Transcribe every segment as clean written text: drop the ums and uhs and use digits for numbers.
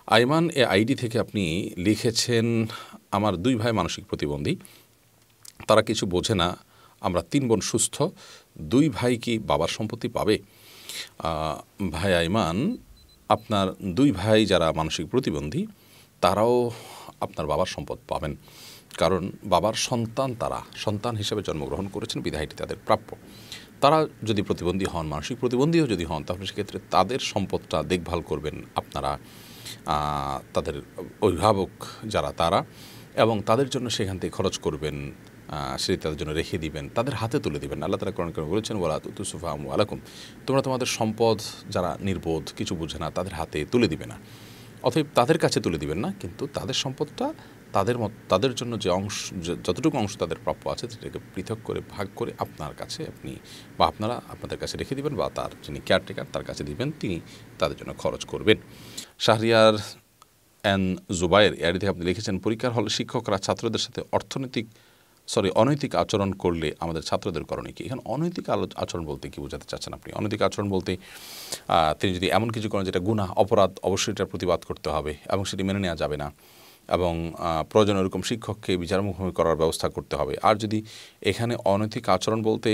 Ayman ID থেকে আপনি লিখেছেন, আমার 2 ভাই মানসিক প্রতিবন্ধী, তারা কিছু বোঝে না, আমরা 3 বোন সুস্থ, 2 ভাই কি বাবার সম্পত্তি পাবে? ভাই আইমান, আপনার 2 ভাই যারা মানসিক প্রতিবন্ধী তারাও আপনার বাবার সম্পদ পাবেন, কারণ বাবার সন্তান, তারা সন্তান হিসেবে জন্মগ্রহণ করেছেন, বিধায়টি তাদের প্রাপ্য। তারা যদি প্রতিবন্ধী হন, মানসিক প্রতিবন্ধীও যদি হন, তাহলে সেক্ষেত্রে তাদের সম্পদটা দেখভাল করবেন আপনারা, তাদের অভিভাবক যারা তারা, এবং তাদের জন্য সেখান থেকে খরচ করবেন, সেটি তাদের জন্য রেখে দিবেন, তাদের হাতে তুলে দিবেন। আল্লাহ তাআলা কোরআনে বলেছেন, আসসালামু আলাইকুম, তোমরা তোমাদের সম্পদ যারা নির্বোধ, কিছু বুঝে না, তাদের হাতে তুলে দিবে না। অতএব তাদের কাছে তুলে দিবেন না, কিন্তু তাদের সম্পদটা তাদের জন্য যে অংশ, যতটুকু অংশ তাদের প্রাপ্য আছে সেটাকে পৃথক করে ভাগ করে আপনার কাছে আপনি বা আপনারা আপনাদের কাছে রেখে দিবেন, বা তার যিনি কেয়ারটেকার তার কাছে দিবেন, তিনি তাদের জন্য খরচ করবেন। শাহরিয়ার এন জুবায়ের এর থেকে আপনি লিখেছেন, পরীক্ষার হলে শিক্ষকরা ছাত্রদের সাথে অনৈতিক আচরণ করলে আমাদের ছাত্রদের করণীয় কি? এখানে অনৈতিক আচরণ বলতে কি বোঝাতে চাচ্ছেন আপনি? অনৈতিক আচরণ বলতে তিনি যদি এমন কিছু করেন যেটা গুনাহ, অপরাধ, অবশ্যই এটার প্রতিবাদ করতে হবে এবং সেটি মেনে নেওয়া যাবে না, এবং প্রয়োজন এরকম শিক্ষককে বিচারমুখী করার ব্যবস্থা করতে হবে। আর যদি এখানে অনৈতিক আচরণ বলতে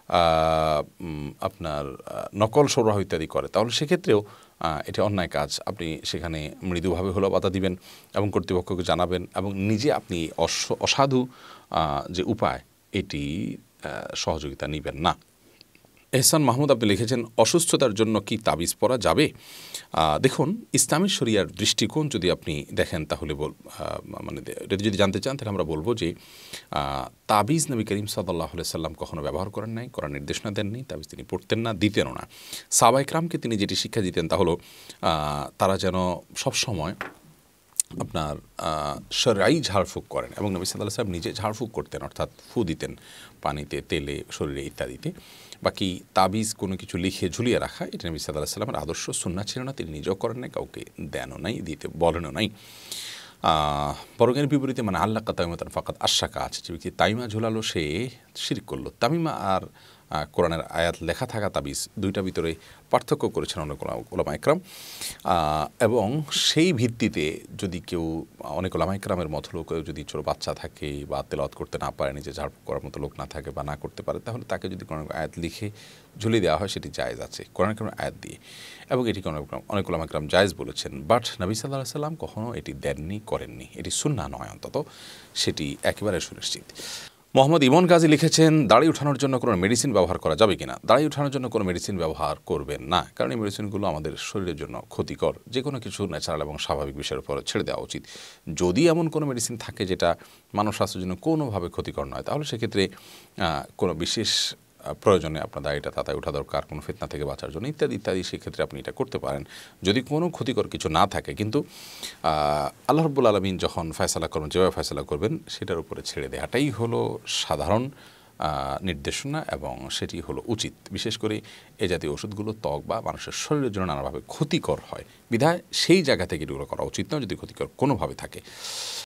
আপনার নকল সরবরাহ ইত্যাদি করে, তাহলে সেক্ষেত্রেও এটা অন্যায় কাজ। আপনি সেখানে মৃদুভাবে হলেও বাধা দিবেন এবং কর্তৃপক্ষকে জানাবেন, এবং নিজে আপনি অসাধু যে উপায়, এটি সহযোগিতা নেবেন না। এহসান মাহমুদ আপনি লিখেছেন, অসুস্থতার জন্য কি তাবিজ পরা যাবে? দেখুন, ইসলামী শরিয়ার দৃষ্টিকোণ যদি আপনি দেখেন, তাহলে মানে এটা যদি জানতে চান, তাহলে আমরা বলবো যে তাবিজ নবী করিম সাল্লাল্লাহু আলাইহি সাল্লাম কখনো ব্যবহার করেন নাই, করার নির্দেশনা দেননি, তাবিজ তিনি পড়তেন না, দিতেনও না। সাহাবায়ে কেরামকে তিনি যেটি শিক্ষা দিতেন তা হলো তারা যেন সবসময় আপনার শরঈ ঝাড়ফুঁক করেন, এবং নবী সাল্লাল্লাহু আলাইহি সাল্লাম নিজে ঝাড়ফুঁক করতেন, অর্থাৎ ফু দিতেন পানিতে, তেলে, শরীরে ইত্যাদিতে। বাকি তাবিজ কোনো কিছু লিখে ঝুলিয়ে রাখা, এটা নবী সাল্লাল্লাহু আলাইহি সাল্লামের আদর্শ সুন্নাহ ছিল না, তিনি নিজেও করেন নাই, কাউকে দেনও নাই, দিতে বলেনও নাই। বরং এর বিপরীতে মানে আল্লাকা তামিমাতান ফাকাত আশাকা আছে, যে ব্যক্তি তাইমা ঝুলালো সে শিরক করলো। তামিমা আর কোরআনের আয়াত লেখা থাকা তাবিজ, দুইটা ভিতরে পার্থক্য করেছেন অনেক উলামা একরাম, এবং সেই ভিত্তিতে যদি অনেক উলামা একরামের মতো লোক যদি ছোটো বাচ্চা থাকে বা তেলাওয়াত করতে না পারে, নিজে ঝাড়ফুঁক করার মতো লোক না থাকে বা না করতে পারে, তাহলে তাকে যদি কোরআনের আয়াত লিখে ঝুলিয়ে দেওয়া হয়, সেটি জায়েজ আছে কোরআনের আয়াত দিয়ে, এবং এটি অনেক উলামা একরাম জায়েজ বলেছেন। বাট নবী সাল্লাল্লাহু আলাইহি সাল্লাম কখনও এটি দেননি, করেননি, এটি সুন্নাহ নয়, অন্তত সেটি একেবারে সুনিশ্চিত। মোহাম্মদ ইমন গাজী লিখেছেন, দাড়ি উঠানোর জন্য কোনো মেডিসিন ব্যবহার করা যাবে কিনা? দাড়ি উঠানোর জন্য কোনো মেডিসিন ব্যবহার করবেন না, কারণ এই মেডিসিনগুলো আমাদের শরীরের জন্য ক্ষতিকর। যে কোনো কিছু ন্যাচারাল এবং স্বাভাবিক বিষয়ের উপর ছেড়ে দেওয়া উচিত। যদি এমন কোনো মেডিসিন থাকে যেটা মানব স্বাস্থ্যের জন্য কোনোভাবে ক্ষতিকর নয়, তাহলে সেক্ষেত্রে কোনো বিশেষ প্রয়োজনে আপনার দাড়িটা তাতায় ওঠা দরকার, কোনো ফিতনা থেকে বাঁচার জন্য ইত্যাদি ইত্যাদি, সেক্ষেত্রে আপনি এটা করতে পারেন যদি কোনো ক্ষতিকর কিছু না থাকে। কিন্তু আল্লাহ রাব্বুল আলামিন যখন ফয়সালা করবেন, যেভাবে ফয়সালা করবেন সেটার উপরে ছেড়ে দেওয়াটাই হলো সাধারণ নির্দেশনা, এবং সেটি হলো উচিত। বিশেষ করে এ জাতীয় ওষুধগুলো ত্বক বা মানুষের শরীরের জন্য নানাভাবে ক্ষতিকর হয়, বিধায় সেই জায়গা থেকে এগুলো করা উচিত নয় যদি ক্ষতিকর কোনোভাবে থাকে।